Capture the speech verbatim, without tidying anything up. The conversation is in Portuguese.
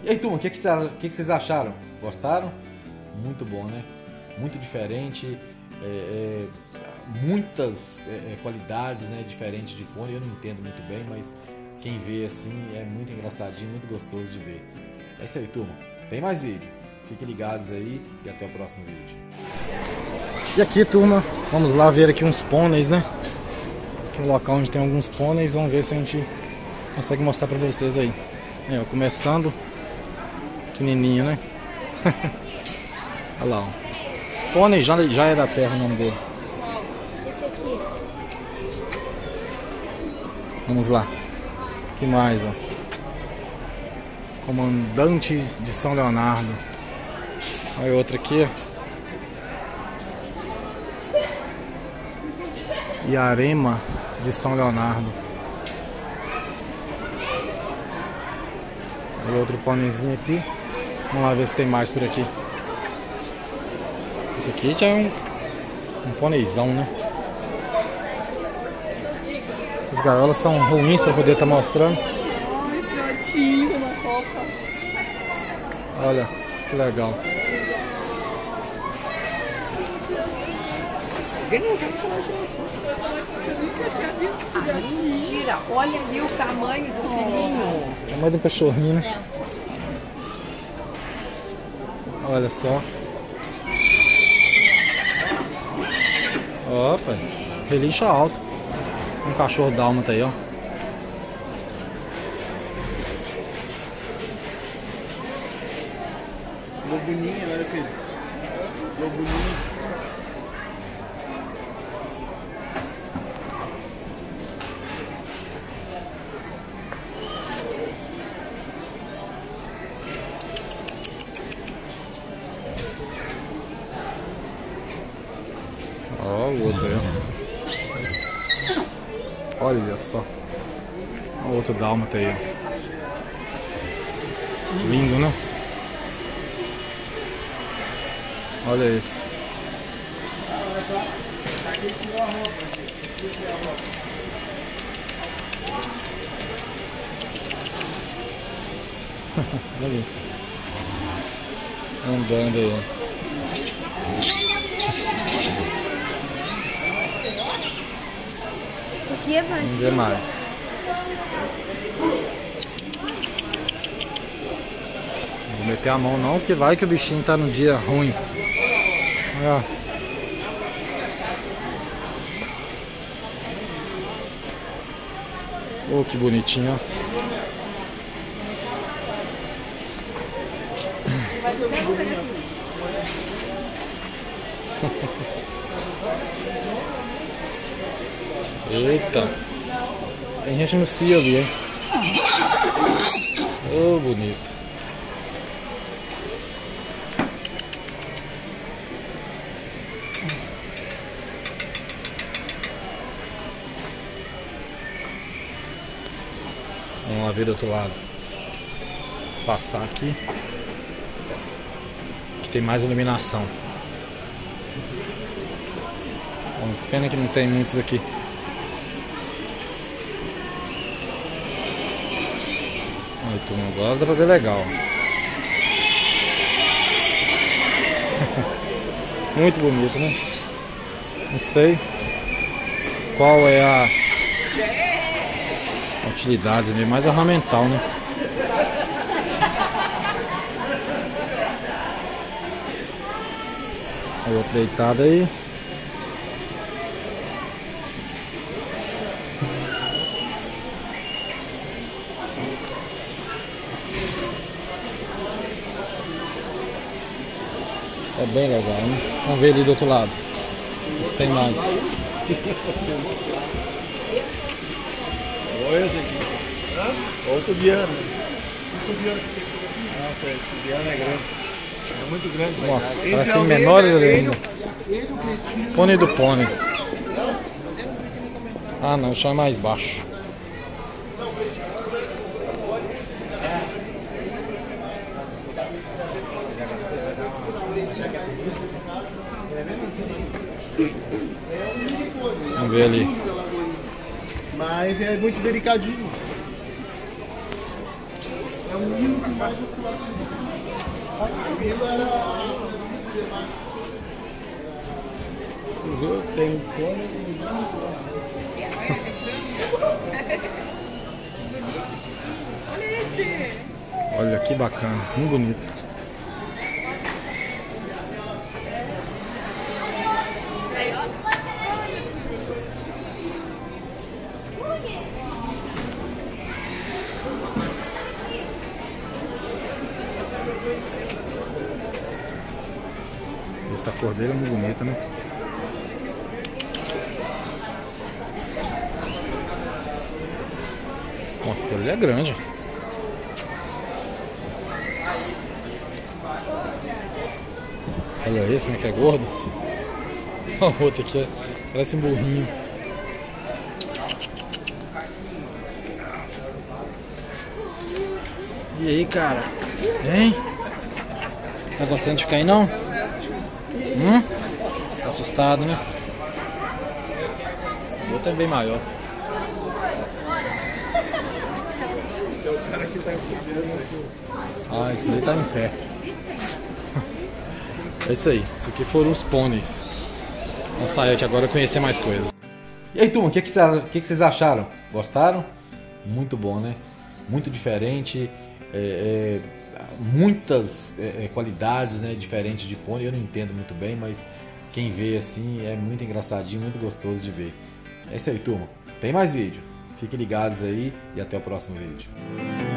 E aí, turma, o que, que, cê- que, que vocês acharam? Gostaram? Muito bom, né? Muito diferente, é, é, muitas é, é, qualidades, né, diferentes de pônei. Eu não entendo muito bem, mas quem vê assim é muito engraçadinho, muito gostoso de ver. É isso aí, turma. Tem mais vídeo. Fiquem ligados aí e até o próximo vídeo. E aqui, turma, vamos lá ver aqui uns pôneis, né? Aqui é um local onde tem alguns pôneis. Vamos ver se a gente consegue mostrar pra vocês aí. É, ó, começando pequenininho, né? Olha lá, ó. Pônei já, já é da terra o nome dele. Esse aqui. Vamos lá. Que mais, ó? Comandante de São Leonardo. Olha outra aqui, ó. Iarema de São Leonardo. Olha outro pôneizinho aqui. Vamos lá ver se tem mais por aqui. Esse aqui já é um, um pôneizão, né? Essas gaiolas são ruins para poder estar mostrando. Ai, filhotinho, uma coca. Olha, que legal. Ah, mentira, olha ali o tamanho do filhinho. Tamanho de um cachorrinho, né? Olha só. Opa, relincha alto. Um cachorro dálmata aí, ó. Lobuninha, olha filho. Lobuninha. Ó, o outro aí, ó. Olha só. O outro dálmata aí, ó. Lindo, né? Olha esse. Olha ali. Andando aí, ó. O que é, mãe? Vamos ver mais. Não vou meter a mão não, porque vai que o bichinho tá no dia ruim. Olha. Oh, que bonitinho, ó. Eita. Tem gente no cio ali, hein? Oh, bonito. Vamos lá ver do outro lado. Passar aqui. Que tem mais iluminação. Bom, pena que não tem muitos aqui. Aí, turma, agora dá pra ver legal. Muito bonito, né? Não sei qual é a utilidade, é mais ornamental, né? O outro deitado aí. É bem legal, né? Vamos ver ali do outro lado se tem mais. Olha esse aqui. Olha o tubiano. O tubiano que você fez aqui. Ah, Fred, o tubiano é grande. É muito grande. Nossa, parece que tem menores ali ainda. Pônei do pônei. Ah não, o chão é mais baixo. Vamos ver ali. Mas é muito delicadinho. É um ninho que mais o que a comida era. Tem pônei e Olha que bacana, muito bonito. Essa cor dele é muito bonita, né? Nossa, ele é grande. Olha esse, como é que é gordo. Olha o outro aqui, parece um burrinho. E aí, cara? Hein? Tá gostando de ficar aí, não? Hum? Tá assustado, né? O outro é bem maior. Ah, esse daí tá em pé. É isso aí. Esses aqui foram os pôneis. Vamos sair aqui agora e conhecer mais coisas. E aí, turma, o que, que, vocês, que, que vocês acharam? Gostaram? Muito bom, né? Muito diferente. É, é, muitas é, qualidades, né, diferentes de pônei. Eu não entendo muito bem, mas quem vê assim é muito engraçadinho, muito gostoso de ver. É isso aí, turma. Tem mais vídeo. Fiquem ligados aí e até o próximo vídeo.